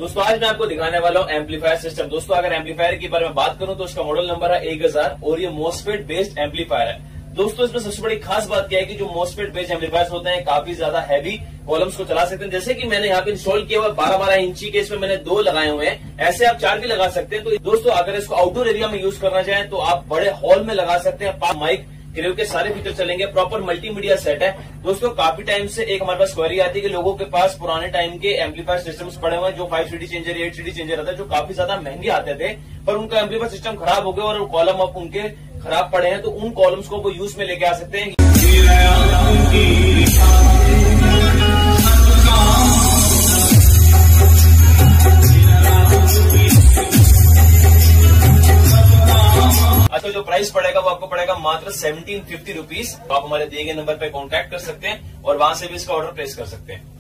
दोस्तों आज मैं आपको दिखाने वाला हूँ एम्पलीफायर सिस्टम। दोस्तों अगर एम्पलीफायर के बारे में बात करूं तो उसका मॉडल नंबर है 1000 और ये मॉसफेट बेस्ड एम्पलीफायर है। दोस्तों इसमें सबसे बड़ी खास बात क्या है कि जो मॉसफेट बेस्ड एम्पलीफायर होते हैं काफी ज्यादा हैवी कॉलम्स को चला सकते हैं। जैसे कि मैंने यहाँ पे इंस्टॉल किया हुआ 12-12 इंची के, इसमें मैंने 2 लगाए हुए हैं, ऐसे आप 4 भी लगा सकते हैं। तो दोस्तों अगर इसको आउटडोर एरिया में यूज करना चाहें तो आप बड़े हॉल में लगा सकते हैं। माइक क्रेव के सारे फीचर चलेंगे, प्रॉपर मल्टीमीडिया सेट है। दोस्तों काफी टाइम से एक हमारे पास क्वेरी आती है कि लोगों के पास पुराने टाइम के एम्पलीफायर सिस्टम्स पड़े हुए हैं जो 5 CD चेंजर 8 CD चेंजर आता है, जो काफी ज्यादा महंगे आते थे, पर उनका एम्पलीफायर सिस्टम खराब हो गया और कॉलम अब उनके खराब पड़े हैं। तो उन कॉलम्स को वो यूज में लेके आ सकते हैं। अच्छा, जो प्राइस पड़ेगा वो आपको पड़ेगा मात्र 1750 रुपीज। तो आप हमारे दिए गए नंबर पे कांटेक्ट कर सकते हैं और वहां से भी इसका ऑर्डर प्लेस कर सकते हैं।